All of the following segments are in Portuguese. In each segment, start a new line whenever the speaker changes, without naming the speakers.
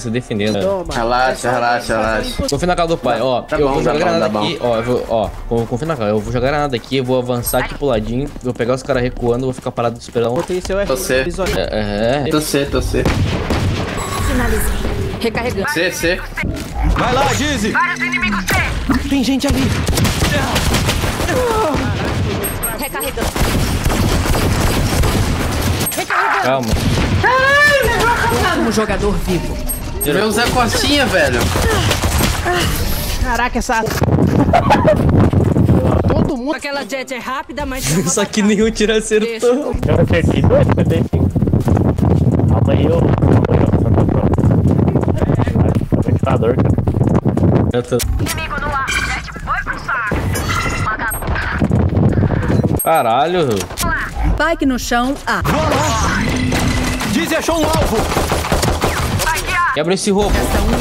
se defendendo.
Toma.
Relaxa, relaxa, relaxa.
Confia na cara do pai, ó.
Tá
Eu
bom,
vou
tá
jogar
bom,
granada
tá
aqui, ó. Confia na cara. Eu vou jogar granada aqui, eu vou avançar aqui pro ladinho, vou pegar os caras recuando, vou ficar parado esperando.
Botei seu R.
Você. Tô C.
Finalizei. Recarregando.
C.
Vai lá, Dizzy!
Vários inimigos C.
Tem gente ali!
Recarregando.
Calma.
Último jogador vivo.
Meu Zé Costinha, velho.
Caraca, essa... Todo mundo...
Aquela jet é rápida, mas...
Só que nenhum tiro acertou.
Eu acertei 2,55. Amanhã Santa Prova. Ventilador, cara.
Inimigo no ar. Jet foi pro saco.
Caralho.
Spike no chão. A.
Dizzy achou um alvo!
Quebra esse roubo.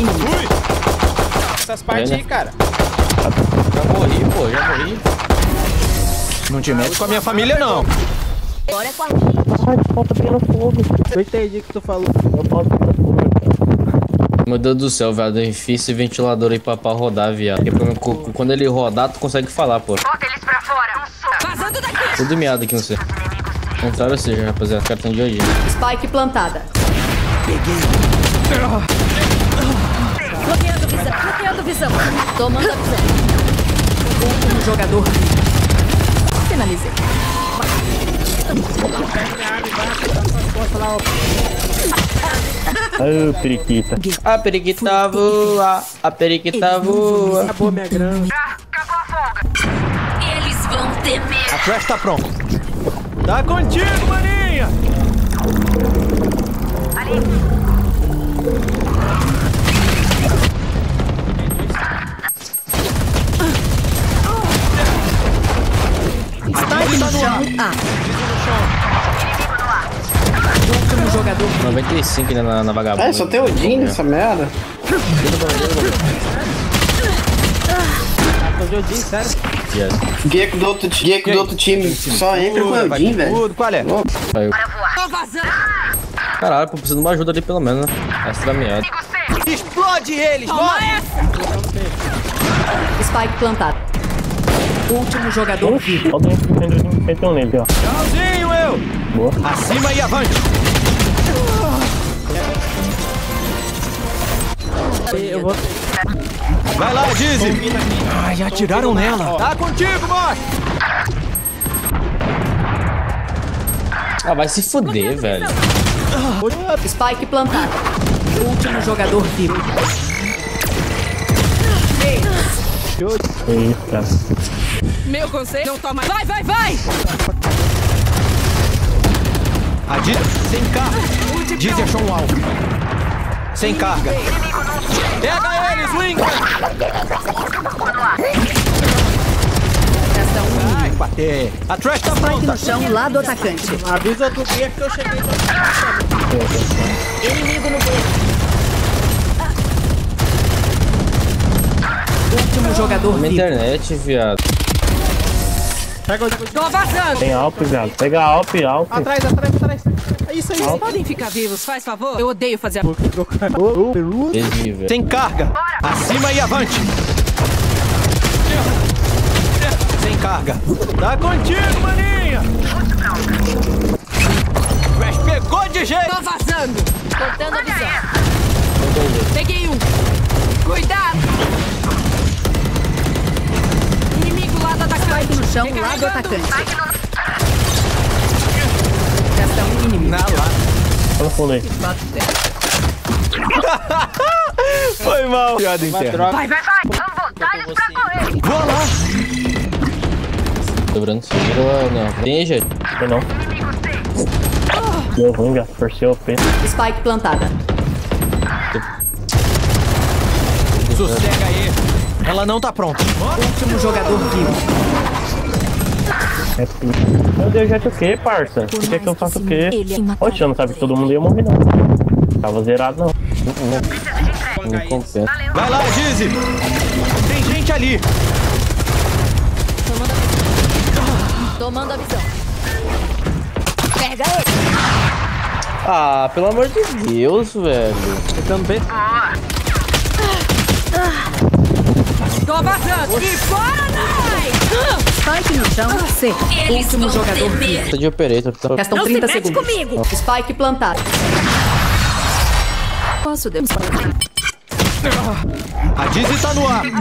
Essas partes aí, cara.
Já morri, pô, já morri.
Não te mete com a minha família, não!
Agora é com a...
Sai de volta pegando fogo.
Eu entendi o que tu falou.
Eu posso pegar fogo, cara.
Meu Deus do céu, velho. Enfia esse ventilador aí pra rodar, viado. Porque quando ele rodar, tu consegue falar, pô.
Bota eles pra fora. Vazando daqui.
Tudo miado aqui, não sei. Contrário seja, rapaziada. Os caras estão de hoje.
Spike plantada. Bloqueando visão. Tomando a visão. Último jogador. Finalizei.
Ai, periquita.
A periquita voa, a periquita voa.
Acabou minha grana.
Acabou a folga. Eles vão temer.
A Trash tá pronto! Tá contigo, maninha!
Spike no chão. A. Último jogador.
95 ainda na vagabunda.
É, só tem Odin nessa merda.
Fazer o dia, sério.
Yes.
Gecko do outro time só entra com o Odin, velho.
Tudo, qual é?
Saiu.
Tô vazando.
Caralho, pô, preciso de uma ajuda ali pelo menos, né? Extra meado.
Explode eles, bora!
Spike plantado. Último jogador vivo.
Alguém meteu nele, ó.
Tchauzinho, eu!
Boa.
Acima e avante!
Eu vou...
Vai lá, Dizzy! Ai, já atiraram nela! Tá contigo, moço!
Ah, vai se fuder, velho.
Spike plantado. Último jogador vivo.
Que isso, cara.
Meu conselho. Não toma. Vai!
A Dizzy sem carga! Dizzy achou um alvo! Sem carga! Pega eles, Lincoln!
Resta um
Ai,
inimigo.
bater! A Trash tá
Spike
pronta!
no chão, lado atacante.
Avisa outro dia que eu cheguei.
Inimigo no B. Último jogador
Na
vivo.
internet, viado.
Pega o...
Tô vazando.
Tem Alp, viado. Pega Alp.
Atrás. É isso aí.
Vocês podem ficar vivos, faz favor? Eu odeio fazer a...
Desvio, velho.
Sem carga! Acima e avante! Sem carga! Tá contigo, maninha! Mas pegou de jeito!
Tô vazando. Cortando a visão. Peguei um. Cuidado. Inimigo lado atacante. No chão, lado atacante. Resta um inimigo.
Na lá!
Fala fundo aí.
Foi mal! Piada interna.
Vai. Vamos voltar eles pra correr.
Vou lá!
Sobrando segura, não. Tem jeito.
Foi não. Deu ruim, viado. Torceu o pé.
Spike plantada.
Sossega aí! Ela não tá pronta!
Último jogador vivo.
É tudo. Meu Deus, já o quê, parça? Por que eu faço o quê? Oxe, eu não sabia que todo mundo ia morrer, não. Tava zerado, não.
Não compensa.
Vai lá, Dizzy! Tem gente ali!
Tomando a visão. Pega ele.
Ah, pelo amor de Deus, velho.
Tentando ver.
Tô vazando. E fora, Nai!
Spike no chão, C. Último jogador vivo.
Tá de operator. Tá...
Restam
Não
30
se mete
segundos.
comigo.
Spike plantado. Posso demonstrar?
A Dizzy tá no ar.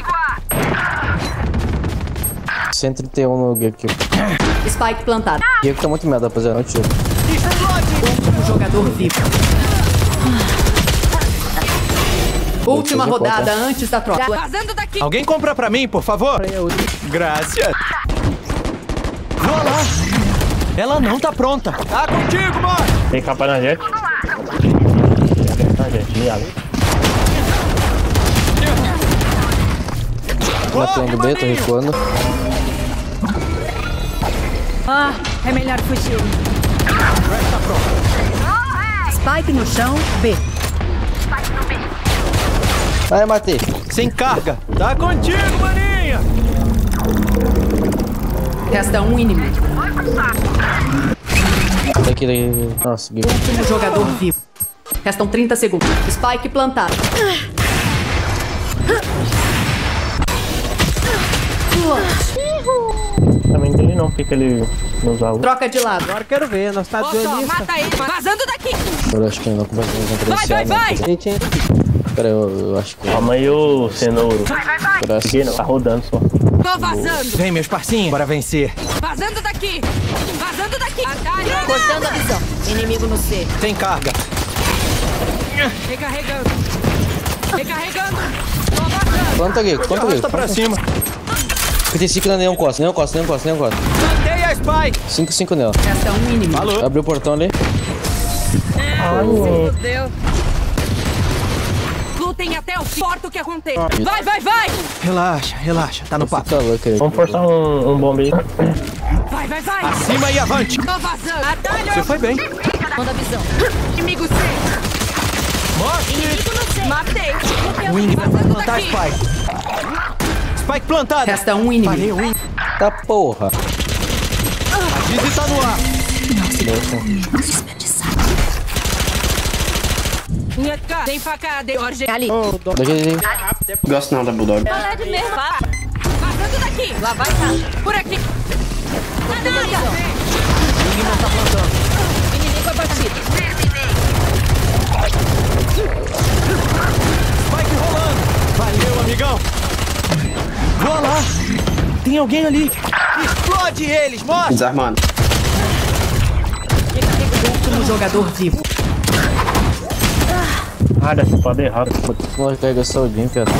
131 no Gekko.
Spike plantado.
Gekko tá muito merda, rapaziada. Não tiro.
Último jogador vivo. Última rodada antes da troca.
Vazando daqui.
Alguém compra pra mim, por favor? Graças. Vou lá. Ela não tá pronta. Tá contigo, mano.
Tem capa na jet. Na jet, miado.
Matando B, tô recuando.
Ah, é melhor fugir.
Spike no chão, B.
Ai, matei.
Sem carga. Tá contigo, maninha.
Resta um inimigo.
Daqui. Nossa, Gekko.
Último jogador vivo. Restam 30 segundos. Spike plantado.
Também dele não, porque ele não usa o...
Troca de lado.
Agora quero ver, nós tá
Ó, só,
duelista.
mata ele. Vazando daqui.
Eu acho que não conversa com
Vai,
diferencial.
vai, vai.
Gente,
Pera aí, eu acho que.
Calma aí, ô cenouro.
Parece
Aqui não, tá rodando só.
Tô vazando.
Vem, meus parcinhos, bora vencer.
Vazando daqui. Vazando daqui. Atalho.
Cortando a visão. Inimigo no C.
Sem carga.
Recarregando. Recarregando. Tô vazando.
Planta Gekko, planta
Arrasta
Gekko.
pra cima.
55 na nenhum costa, nenhum costa.
Mandei a Spike.
5 nela.
Resta um inimigo.
Alô?
Abriu o portão ali.
Meu Deus. Lutem até o fim. Importa o que aconteça. Vai, vai, vai.
Relaxa, relaxa. Tá no papo.
Fica louco aí.
Vamos forçar um bomba aí.
Vai, vai, vai.
Acima e avante.
Tô vazando. Atalho.
Você foi bem.
Manda visão. Inimigo C.
Mostre.
Inimigo no C. Matei.
Wing vai
Vazando
plantar a
daqui.
Spike. Spike plantada.
Resta um inimigo.
Valeu, Wing.
Tá porra.
A Dizzy tá no ar.
Tem facada, Jorge.
Ali.
Daqui.
Gosto não da Bulldog.
Vazando daqui. Lá vai, tá. Por aqui. Nada. Inimigo abatido.
Spike rolando. Valeu, amigão. Vou lá. Tem alguém ali. Explode eles, mostra.
Desarmando.
Último jogador vivo.
Ah, dessa pode errado.
Tu não recarregou saudinho, cara.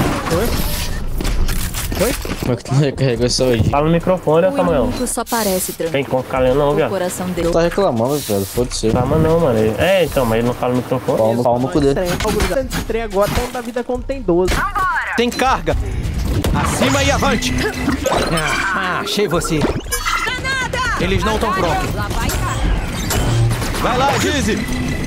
Oi?
Como é que tu não recarregou saudinho?
Fala no microfone, Samuel.
só parece tranquilo.
Tem como ficar lendo não, viado.
Coração dele.
Tá reclamando, velho. Foda-se.
Calma não, mano. É, então, mas ele não fala no microfone.
Pau no cu dele.
Esse trem agora tá da vida como tem 12.
Tem carga. Acima e avante. Achei você. Eles não estão prontos.
Lá vai, tá.
Vai lá, Dizzy.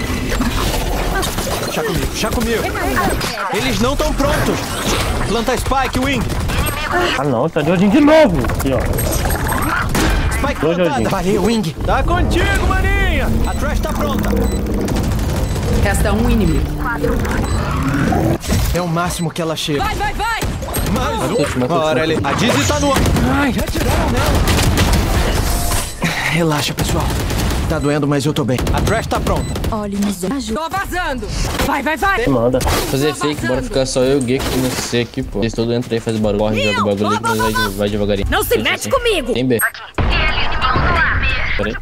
Chá comigo. Eles não estão prontos. Planta Spike, Wing.
Ah não, tá de Odin de novo. Aqui, ó.
Spike
Tô,
plantada.
Jorginho.
Valeu, Wing. Tá contigo, maninha. A Trash tá pronta.
Resta um inimigo.
É o máximo que ela chega.
Vai, vai, vai.
Mais um. Ora, ele. A Dizzy tá no ar. Ai, já tiraram nela. Relaxa, pessoal. Tá doendo, mas eu tô bem. A Trash tá pronta.
Olhe nos olhos.
Tô vazando. Vai, vai, vai.
Manda.
Fazer fake, bora ficar só eu e o Gekko no C aqui, pô. Eles todos entram aí, faz barulho, corre, joga o bagulho ali, mas vai devagarinho.
Não se mete comigo.
Tem B. Peraí.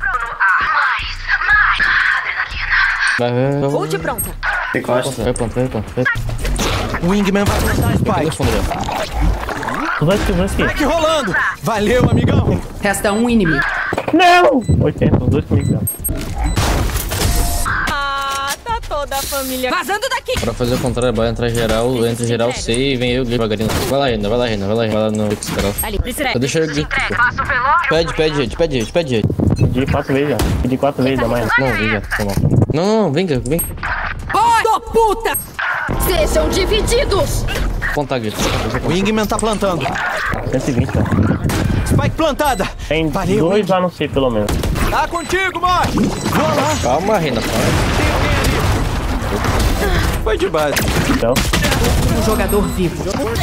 Vai.
Ult pronta.
Tem costa.
Vai, ponto.
Wingman vai plantar
Pega o
Spike.
fundo dela.
Dois kills aqui.
Spike rolando. Valeu, amigão.
Resta um inimigo.
Não! 80, os dois comigo. Não.
Ah, tá toda a família. Vazando daqui.
Pra fazer o contrário, vai entrar geral, entra geral C e vem eu devagarinho. Vai lá, Reina. Vai lá no X, cara.
Ali,
Eu deixo eu Gekko. Pede, gente.
Pedi 4 vezes já. Pedi 4 vezes, dá mais.
Não, vem já, tá mal. Não, vem.
Oi, tô puta.
Sejam divididos.
Contar, Gekko.
Wingman tá plantando.
120, ó.
Spike plantada.
Tem
Valeu,
dois lá no C, pelo menos.
Tá contigo, macho! Vou lá!
Calma, Reina.
Tem alguém ali! Foi de base.
Então,
Um jogador vivo.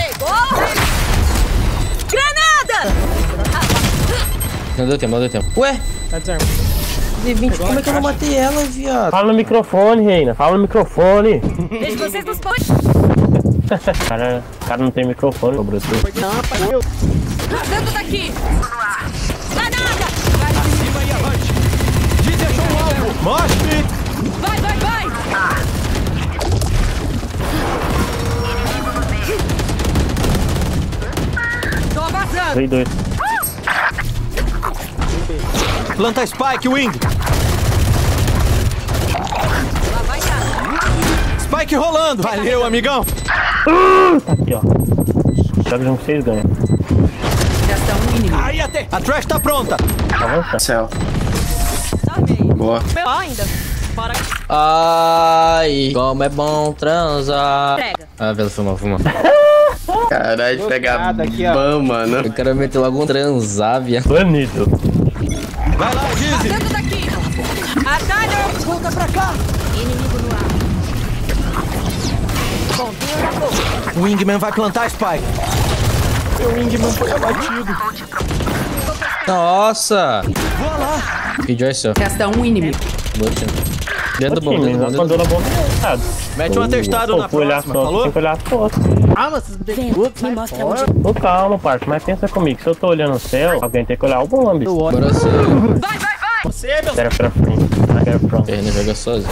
Granada!
Não deu tempo, não deu tempo. Ué?
Tá desarmado.
D20, como é que eu não matei ela, viado?
fala no microfone, Reina. Fala no microfone.
Vejo vocês nos pontos.
O cara não tem microfone, ô Bruto.
Não, apagou.
Vazando daqui. Granada!
Acima e avante! Diz achou um alvo! Mostre!
Vai, vai, vai! Tô vazando.
3-2.
Planta Spike, Wing!
Lá vai dar.
Spike rolando! Valeu, amigão!
Tá aqui, ó. Joga junto, vocês ganham.
Resta um inimigo.
Aí até! A trash tá pronta!
Avança.
Céu.
Sarmei.
Boa.
Meu ainda. Para.
Ai, como é bom transar.
Entrega.
Ah, velho, foi mal.
Caralho, pegar
nada aqui, ó.
ban, mano.
Eu quero meter logo um transar, viado.
Banido.
Vai lá, Dizzy!
Vazando daqui. Atalho.
Volta pra cá!
Inimigo no ar. Bombinha na boca.
O Wingman vai plantar Spike. Meu Wingman foi abatido.
Nossa!
Vou lá!
Que joy seu.
Resta um inimigo.
Dentro do bom, dentro do bom, dentro do
Mandou
bom.
na bomba, sabe?
Mete um atestado na próxima, falou?
Tem que olhar as fotos.
Calma, vocês devem tudo, sai fora.
Ô, calma, parça, mas pensa comigo. Se eu tô olhando o céu, alguém tem que olhar o bombe.
Eu olho.
Agora você.
Vai, vai, vai.
Você, meu.
Era pra frente. Era pra frente.
Ele joga sozinho.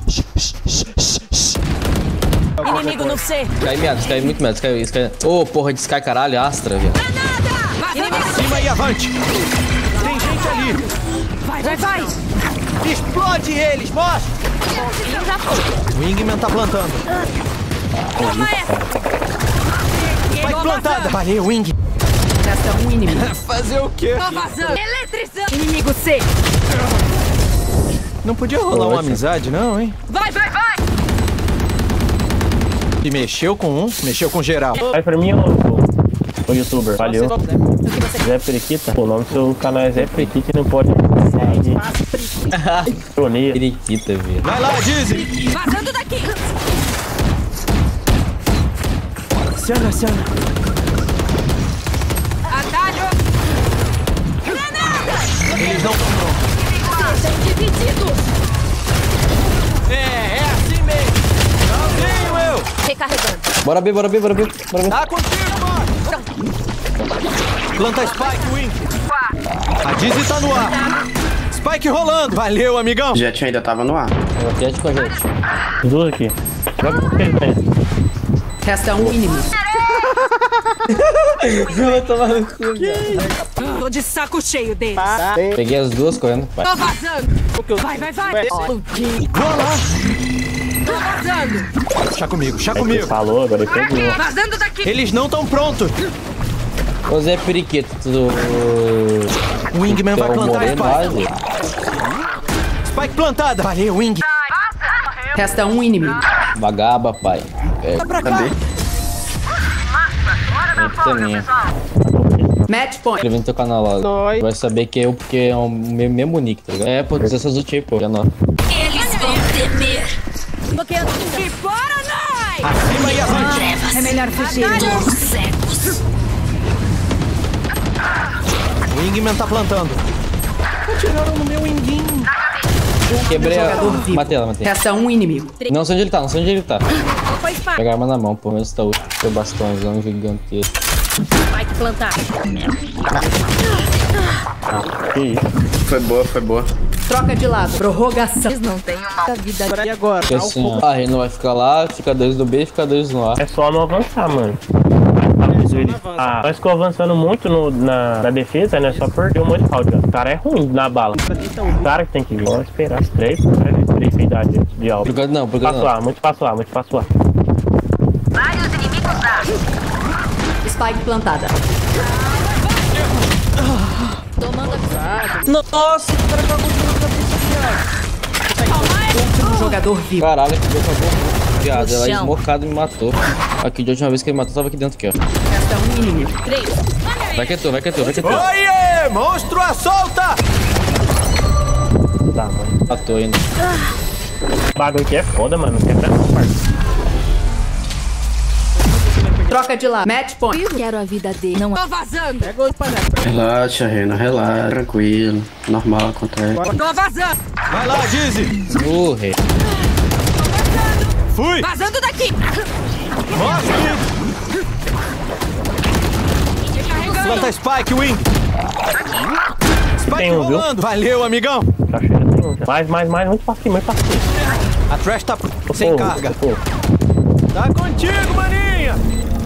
Inimigo no C.
Sky meado, Sky muito meado, Sky. Ô, porra de Sky, caralho, Astra, viado.
Inimigo.
Acima e avante! Tem gente ali!
Vai, vai, vai.
Explode eles, mostra!
Bombinho já foi.
O Wingman tá plantando.
Toma essa.
Spike plantada! Valeu, Wing!
Resta um inimigo.
Fazer o quê?
Tô vazando. Eletrizando. Inimigo C.
Não podia rolar uma amizade, não, hein?
Vai, vai, vai.
E mexeu com um, mexeu com geral.
Vai pra mim, ô youtuber. Valeu. Zé Periquita. O nome do seu canal é Zé Periquita e não pode. Ironia.
Periquita, viado.
Vai lá, Dizzy!
Vazando daqui.
Aciona, aciona.
Atalho. Granada.
Eles não estão prontos.
Sejam divididos.
É assim mesmo. Não tenho eu.
Recarregando.
Bora B, bora B, bora B, bora B.
Tá contigo, mano. Planta Spike, Wing. A Dizzy tá no ar. Spike rolando. Valeu, amigão.
O Jet ainda tava no ar.
Jet com a gente.
Os dois aqui. Joga com eles, né?
Resta um inimigo.
Tô de saco cheio deles.
Peguei as duas correndo. Vai.
Tô vazando. Vai, vai, vai.
Vou lá.
Tô vazando.
Chá comigo, chá
Ele
comigo.
falou, agora ele pegou.
Vazando daqui.
Eles não estão prontos.
Ô Zé Periquita, tu.
O Wingman vai
Quer o
plantar
moreno,
Spike. Spike plantada. Valeu, Wing.
Resta um inimigo.
Vagaba, pai.
Tá pra cá.
Cadê?
Eita minha.
Match point.
Inscreve no teu canal lá.
Nós.
Vai saber que é eu, porque é o mesmo nick, tá ligado? É, pô, essas do tipo, já não.
Eles vão temer. E bora nós.
Acima e avante.
É melhor fugir.
O Wingman tá plantando. Atiraram no meu Winguinho.
Quebrei a.
Jogador vivo.
Matei ela, matei.
Resta um inimigo.
Não sei onde ele tá, não sei onde ele tá.
Foi Spike.
Pega a arma na mão, pô, menos tá o seu bastãozão gigantesco.
Spike plantar.
Que isso?
Foi boa, foi boa.
Troca de lado. Prorrogação.
Eles não têm uma vida.
E agora?
Porque assim, ó, a Reina vai ficar lá, fica dois no B e fica dois no A.
É só não avançar, mano. Nós ficou avançando muito na defesa, né? Só perdeu um monte de round. O cara é ruim na bala. O cara que tem que vir. Vamos esperar as três de idade de alvo.
Por causa não, por causa
Passo
não.
A, muito passo A, muito passo A.
Spike plantada.
Tomando a
Nossa, o cara cagou
Último jogador vivo.
Caralho, que deu cagou. Viado, ela
chão.
esmocada me matou. Aqui, de última vez que ele matou, tava aqui dentro, aqui, ó.
Resta um inimigo.
3.
Vai que é tu, vai que é tu, vai que é tu.
Oiê! Monstro à solta!
da mãe.
Matou ainda.
O bagulho aqui é foda, mano. Não quer não, parceiro.
Troca de lado. Match point.
Eu quero a vida dele. Não. Tô vazando.
Pega o panela.
Relaxa, Reina, relaxa. Tranquilo. Normal, acontece.
Tô vazando.
Vai lá, Dizzy.
Rei.
Fui.
Vazando daqui.
Mostra. Planta Spike, Wing. Spike
Tem um, viu?
rolando. Valeu, amigão.
Cachoeira tem um. Mais, muito pra cima, muito pra cima.
A Trash tá sem carga.
Socorro.
Tá contigo, maninha.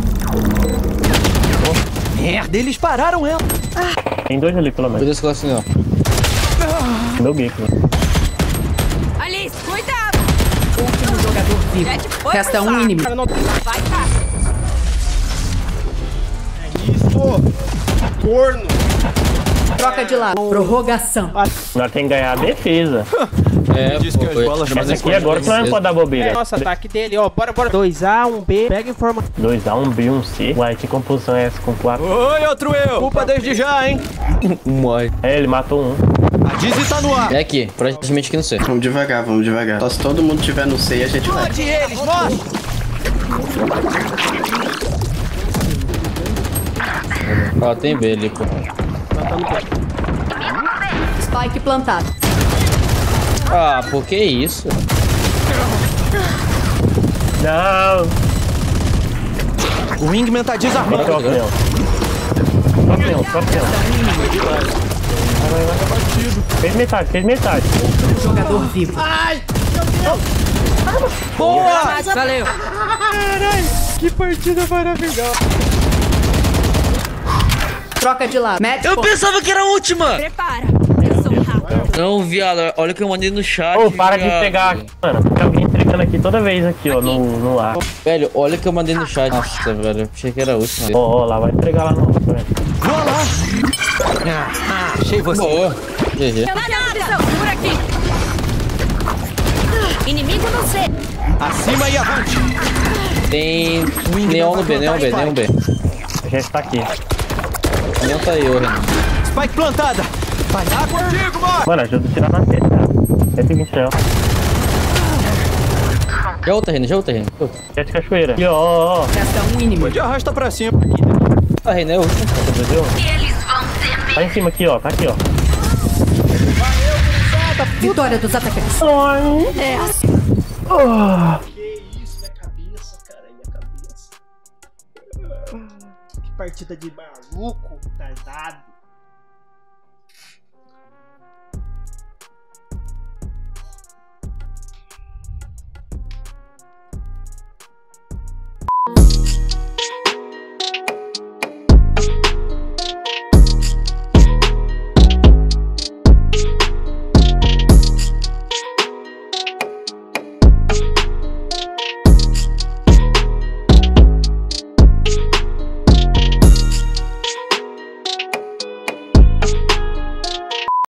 Merda, eles pararam ela.
Tem dois ali, pelo menos.
Cuida desse assim, ó.
Meu geek, mano.
Alice, cuidado.
Último jogador vivo.
Jet foi
Resta
pro
um
saco.
inimigo.
Vai, cara.
Isso! Corno!
Troca de lado. Prorrogação.
Nós tem que ganhar a defesa.
É,
Diz que as bolas
Essa aqui agora que nós não pode dar bobeira.
Nossa, ataque dele, ó. Bora. 2A, 1B. Pega informação.
2A, 1B, 1C. Uai, que composição é essa com 4?
Oi, outro eu. Culpa desde já, hein?
Morre.
É, ele matou um.
A Dizzy tá no ar.
É aqui, praticamente aqui no C.
Vamos devagar. Só se todo mundo tiver no C, a gente vai.
Pode eles, mostra.
Ó, tem B ali, pô.
Spike plantado.
Ah, por que isso?
Não!
O Wingman tá desarmando.
Troca, meu. Troca. Fez metade.
Jogador vivo.
Boa!
Valeu.
Que partida maravilhosa.
Troca de lado. Match point.
Pensava que era a última!
Prepara. Eu sou rápido.
Não, viado, olha o que eu mandei no chat.
Ô, para de
viado.
pegar, mano. Tem alguém entregando aqui toda vez aqui, ó, no ar.
Velho, olha o que eu mandei no chat. Nossa, velho, achei que era a última.
Ó, lá, vai entregar lá no outro, velho.
Vou lá. Achei você.
Boa. GG.
Visão, por aqui. Inimigo no C.
Acima e avante.
Tem neon no B, neon B.
A gente tá aqui.
Neon tá aí, ô Renan.
Spike plantada. Vai lá contigo, mano.
Mano, ajuda a tirar na testa, cara. 120 real.
Já outra, Renan,
Jet cachoeira. Aqui, ó.
Resta um inimigo.
De arrasta pra cima.
A Renan é a última.
Entendeu? Tá em cima aqui, ó. Tá aqui, ó.
Vitória dos atacantes.
É assim.
Que isso, minha cabeça, cara. Minha cabeça. Que partida de maluco, tardado.